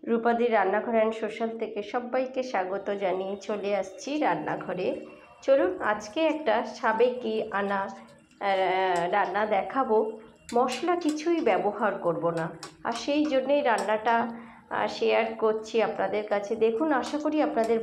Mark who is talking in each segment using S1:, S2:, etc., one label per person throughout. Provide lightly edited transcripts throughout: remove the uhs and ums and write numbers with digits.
S1: রূপাদির রান্নাঘর and social থেকে সবাইকে স্বাগত জানিয়ে চলে আসছি রান্নাঘরে। চলুন আজকে একটা সাবেকি আনা রান্না দেখাবো। মশলা কিছুই ব্যবহার করব না, আর সেই জন্যেই রান্নাটা শেয়ার করছি আপনাদের কাছে। দেখুন, আশা করি আপনাদের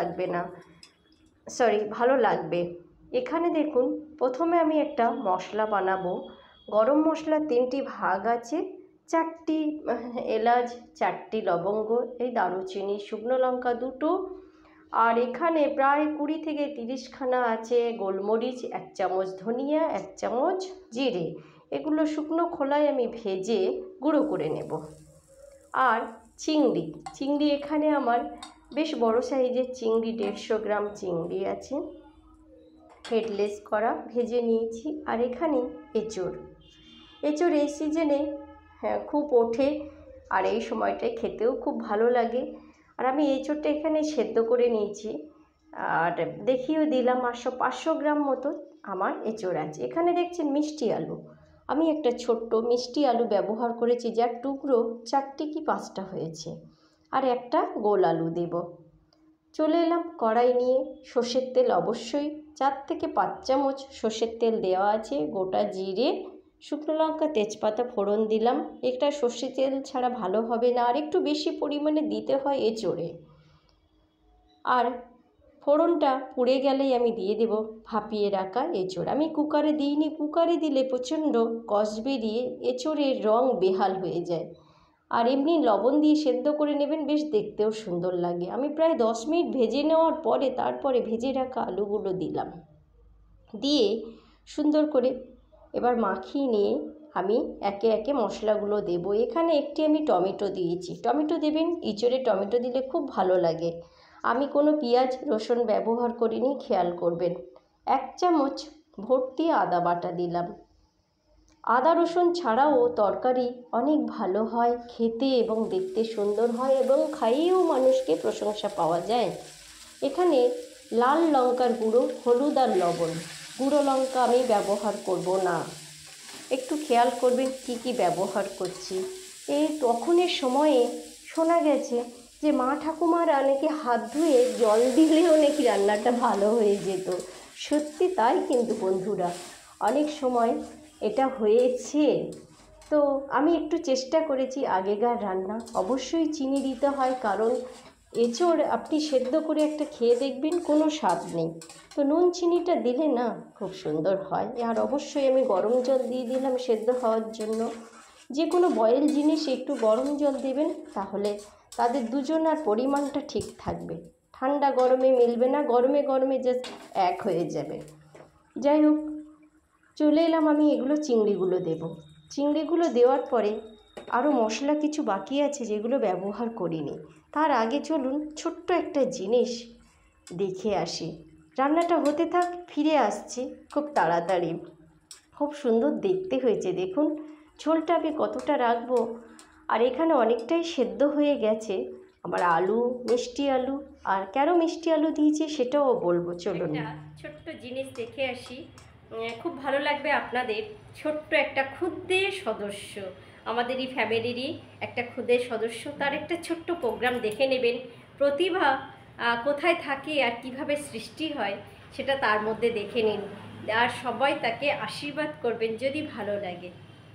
S1: ভালো লাগবে। এখানে দেখুন, প্রথমে আমি একটা মশলা বানাবো। গরম মশলা 3টি ভাগ আছে, 4টি এলাচ, 4টি লবঙ্গ, এই দারুচিনি, শুকনো লঙ্কা 2টো, আর এখানে প্রায় 20 থেকে 30 খানা আছে গোলমরিচ, 1 চামচ ধনিয়া, 1 চামচ জিরে। এগুলো শুকনো খোলায় আমি ভেজে গুঁড়ো করে নেব। আর চিংড়ি এখানে আমার বেশ বড় সাইজের চিংড়ি, 150 গ্রাম চিংড়ি আছে, হেডলেস করা, ভেজে নিয়েছি। আর এখানে এঁচোড় এই সিজনে খুব ওঠে, আর এই সময়টায় খেতেও খুব ভালো লাগে। আর আমি এঁচোড়টা এখানে সেদ্ধ করে নিয়েছি, আর দেখিয়েও দিলাম। 500 গ্রাম মতো আমার এঁচোড় আছে। এখানে দেখছেন মিষ্টি আলু, আমি একটা ছোট্ট মিষ্টি আলু ব্যবহার করেছি, যার টুকরো 4টি কি 5টা হয়েছে। আর একটা গোল আলু দেব। চলে এলাম কড়াই নিয়ে। সর্ষের তেল অবশ্যই 4 থেকে 5 চামচ সর্ষের তেল দেওয়া আছে। গোটা জিরে, শুকনো লঙ্কা, তেজপাতা ফোড়ন দিলাম। একটা সর্ষের তেল ছাড়া ভালো হবে না, আর একটু বেশি পরিমাণে দিতে হয় এঁচোড়ে। আর ফোড়নটা পুড়ে গেলেই আমি দিয়ে দেব ভাপিয়ে রাখা এঁচোড়। আমি কুকারে দিইনি, কুকারে দিলে প্রচণ্ড কষ বেরিয়ে এঁচোড়ের রং বেহাল হয়ে যায়। আর এমনি লবণ দিয়ে সেদ্ধ করে নেবেন, বেশ দেখতেও সুন্দর লাগে। আমি প্রায় 10 মিনিট ভেজে নেওয়ার পরে তারপরে ভেজে রাখা আলুগুলো দিলাম, দিয়ে সুন্দর করে এবার মাখিয়ে নিয়ে আমি একে একে মশলাগুলো দেব। এখানে একটি আমি টমেটো দিয়েছি, টমেটো দেবেন, এঁচোড়ে টমেটো দিলে খুব ভালো লাগে। আমি কোনো পেঁয়াজ রসুন ব্যবহার করিনি, খেয়াল করবেন। 1 চামচ ভর্তি আদা বাটা দিলাম। আদা রসুন ছাড়াও তরকারি অনেক ভালো হয় খেতে, এবং দেখতে সুন্দর হয়, এবং খাইয়েও মানুষকে প্রশংসা পাওয়া যায়। এখানে লাল লঙ্কার গুঁড়ো, হলুদ আর লবণ, গুঁড়ো লঙ্কা আমি ব্যবহার করব না। একটু খেয়াল করবেন কি কি ব্যবহার করছি। এই তখনের সময়ে শোনা গেছে যে মা ঠাকুমারা নাকি হাত ধুয়ে জল দিলেও নাকি রান্নাটা ভালো হয়ে যেত। সত্যি তাই কিন্তু বন্ধুরা, অনেক সময় এটা হয়েছে। তো আমি একটু চেষ্টা করেছি। আগেকার রান্না অবশ্যই চিনি দিতে হয়, কারণ এঁচোড় আপনি সেদ্ধ করে একটা খেয়ে দেখবেন কোনো স্বাদ নেই। তো নুন চিনিটা দিলে না খুব সুন্দর হয়। আর অবশ্যই আমি গরম জল দিয়ে দিলাম সেদ্ধ হওয়ার জন্য। যে কোনো বয়েল জিনিস একটু গরম জল দেবেন, তাহলে তাদের দুজনার পরিমাণটা ঠিক থাকবে। ঠান্ডা গরমে মিলবে না, গরমে গরমে জাস্ট এক হয়ে যাবে। যাই হোক, চলে এলাম আমি এগুলো চিংড়িগুলো দেব। চিংড়িগুলো দেওয়ার পরে আরও মশলা কিছু বাকি আছে যেগুলো ব্যবহার করিনি। তার আগে চলুন ছোট্ট একটা জিনিস দেখে আসি। রান্নাটা হতে থাক, ফিরে আসছি খুব তাড়াতাড়ি। খুব সুন্দর দেখতে হয়েছে, দেখুন ঝোলটা আমি কতটা রাখবো। আর এখানে অনেকটাই সেদ্ধ হয়ে গেছে আমার আলু, মিষ্টি আলু। আর কেন মিষ্টি আলু দিয়েছি সেটাও বলবো। চলুন ছোট্ট জিনিস দেখে আসি, খুব ভালো লাগবে আপনাদের। ছোট্ট একটা ক্ষুদে সদস্য, আমাদের এই ফ্যামিলিরই একটা ক্ষুদে সদস্য, তার একটা ছোট্ট প্রোগ্রাম দেখে নেবেন। প্রতিভা কোথায় থাকে আর কিভাবে সৃষ্টি হয় সেটা তার মধ্যে দেখে নিন, আর সবাই তাকে আশীর্বাদ করবেন যদি ভালো লাগে।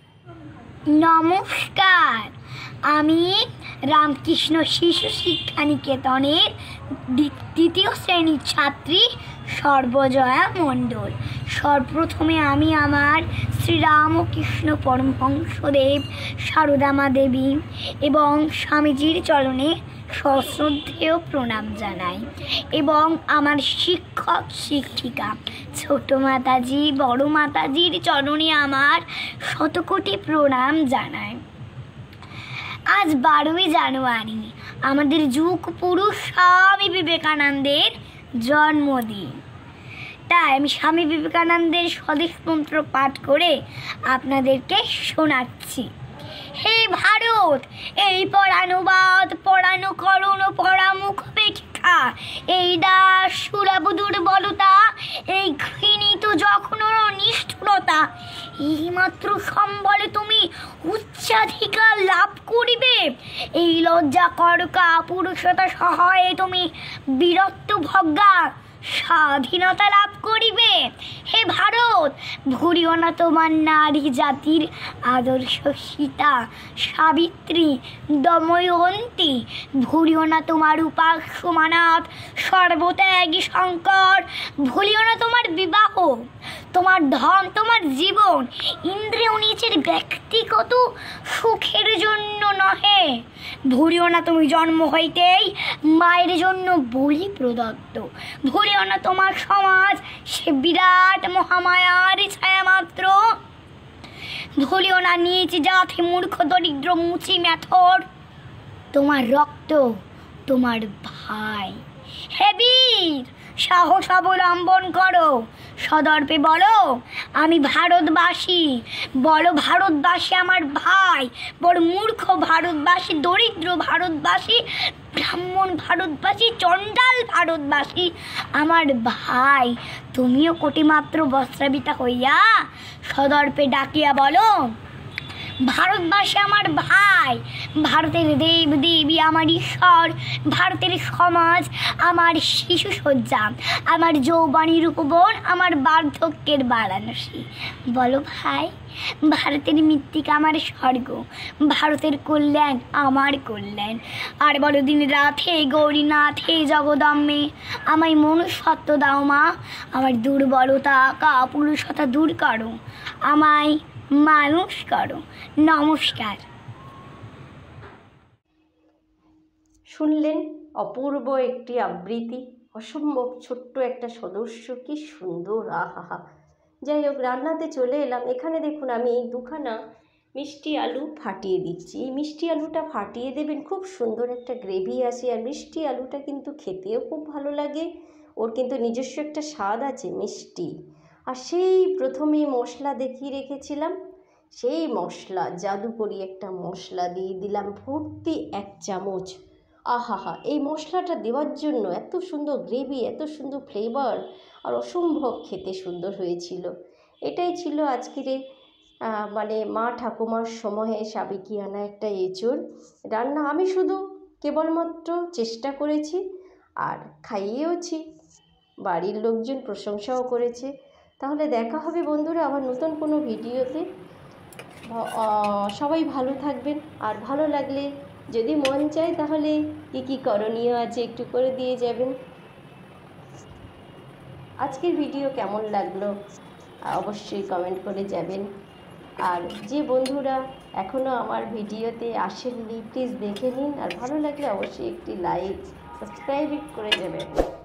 S2: নমস্কার, আমি রামকৃষ্ণ শিশু শিক্ষা নিকেতনের 2য় শ্রেণীর ছাত্রী সর্বজয়া মণ্ডল। সর্বপ্রথমে আমি আমার শ্রীরামকৃষ্ণ পরমহংসদেব, সারদামা দেবী এবং স্বামীজির চরণে সশ্রদ্ধেয় প্রণাম জানাই, এবং আমার শিক্ষক শিক্ষিকা ছোট মাতাজি, বড় মাতাজির চরণে আমার শতকোটি প্রণাম জানাই। আজ 12ই জানুয়ারি আমাদের যুগ পুরুষ স্বামী বিবেকানন্দের জন্মদিন। তাই আমি স্বামী বিবেকানন্দের স্বদেশ মন্ত্র পাঠ করে আপনাদেরকে শোনাচ্ছি। হে ভারত, এই পরানুবাদ, পরানুকরণ, পরামুখ বেক্ষা, এই দাস সুরাবু দুর্বলতা, এই ঘৃণিত জঘন্য নিষ্ঠুরতা, এইমাত্র সম্বলে তুমি উচ্চাধিকার লাভ করিবে। এই লজ্জাকর কাপুরুষতা সহায়ে তুমি বীরত্ব ভজ্ঞা স্বাধীনতা লাভ করিবে। হে ভারত, ভুলিও না তোমার নারী জাতির আদর্শ সীতা, সাবিত্রী, দময়ন্তী। ভুলিও না তোমার উপাস্য মানাত, সর্বত্যাগী শঙ্কর। ভুলিও না তোমার বিবাহ, তোমার ধন, তোমার জীবন ইন্দ্রিয় নিচের ব্যক্তিগত সুখের জন্য নহে। ভুলিও না তুমি জন্ম হইতেই মায়ের জন্য বলি প্রদত্ত। ভুলিও না তোমার সমাজ সে বিরাট মহামায়ার ছায়া মাত্র। ভুলিও না নিজ জাতি মূর্খ দরিদ্র মুচি মেথর, তোমার রক্ত তোমার ভাই। হে বীর, সাহস অবলম্বন করো, সদর্পে বলো আমি ভারতবাসী। বলো ভারতবাসী আমার ভাই। বড় মূর্খ ভারতবাসী, দরিদ্র ভারতবাসী, ব্রাহ্মণ ভারতবাসী, চণ্ডাল ভারতবাসী আমার ভাই। তুমিও কোটিমাত্র বস্ত্রাবিতা হইয়া সদর্পে ডাকিয়া বলো ভারতবাসী আমার ভাই। ভারতের দেব দেবী আমার ঈশ্বর, ভারতের সমাজ আমার শিশু সজ্জা, আমার যৌবনের উপবন, আমার বার্ধক্যের বারাণসী। বলো ভাই, ভারতের মৃত্তিকা আমার স্বর্গ, ভারতের কল্যাণ আমার কল্যাণ। আর বলো দিন রাত হে গৌরীনাথ, হে জগদম্বে আমায় মনুষ্যত্ব দাও মা। আমার দুর্বলতা কাপুরুষতা দূর করো, আমায় মানুষ করো। নমস্কার।
S1: শুনলেন অপূর্ব একটি আবৃত্তি, অসম্ভব ছোট্ট একটা সদস্য, কি সুন্দর, আহা। যাই হোক, রান্নাতে চলে এলাম। এখানে দেখুন আমি দুখানা মিষ্টি আলু ফাটিয়ে দিচ্ছি। এই মিষ্টি আলুটা ফাটিয়ে দেবেন, খুব সুন্দর একটা গ্রেভি আসে। আর মিষ্টি আলুটা কিন্তু খেতেও খুব ভালো লাগে, ওর কিন্তু নিজস্ব একটা স্বাদ আছে মিষ্টি। আর সেই প্রথমেই মশলা দেখিয়ে রেখেছিলাম, সেই মশলা, জাদুকরি একটা মশলা দিয়ে দিলাম ভর্তি 1 চামচ। আহা, এই মশলাটা দেওয়ার জন্য এত সুন্দর গ্রেভি, এত সুন্দর ফ্লেভার, আর অসম্ভব খেতে সুন্দর হয়েছিল। এটাই ছিল আজকের মানে মা ঠাকুমার সময়ে সাবেকিয়ানা একটা এঁচোড় রান্না। আমি শুধু কেবলমাত্র চেষ্টা করেছি আর খাইয়েওছি, বাড়ির লোকজন প্রশংসাও করেছে। তাহলে দেখা হবে বন্ধুরা আবার নতুন কোনো ভিডিওতে। সবাই ভালো থাকবেন। আর ভালো লাগলে যদি মন চায় তাহলে কী করণীয় আছে একটু করে দিয়ে যাবেন। আজকের ভিডিও কেমন লাগলো অবশ্যই কমেন্ট করে যাবেন। আর যে বন্ধুরা এখনও আমার ভিডিওতে আসেননি প্লিজ দেখে নিন, আর ভালো লাগলে অবশ্যই একটি লাইক সাবস্ক্রাইব করে যাবেন।